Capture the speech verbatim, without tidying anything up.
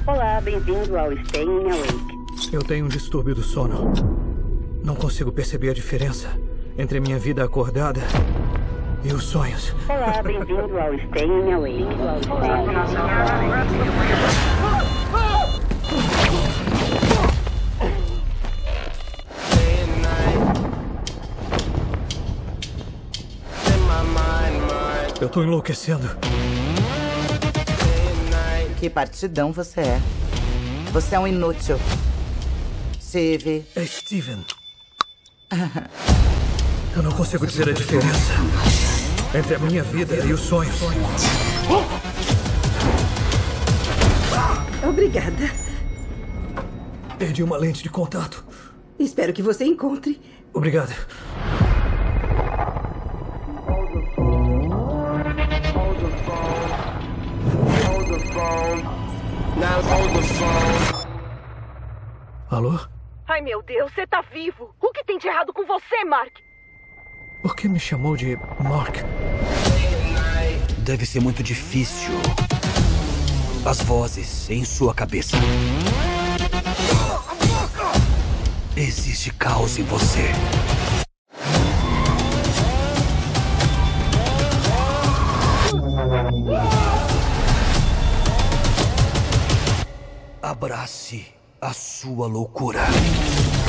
Olá, bem-vindo ao Staying Awake. Eu tenho um distúrbio do sono. Não consigo perceber a diferença entre a minha vida acordada e os sonhos. Olá, bem-vindo ao Staying Awake. Eu tô enlouquecendo. Que partidão você é. Você é um inútil. Steve. É Steven. Eu não consigo dizer a diferença entre a minha vida e os sonhos. Obrigada. Perdi uma lente de contato. Espero que você encontre. Obrigado. Alô? Ai, meu Deus, você tá vivo! O que tem de errado com você, Mark? Por que me chamou de Mark? Deve ser muito difícil. As vozes em sua cabeça. Existe caos em você. Abrace a sua loucura.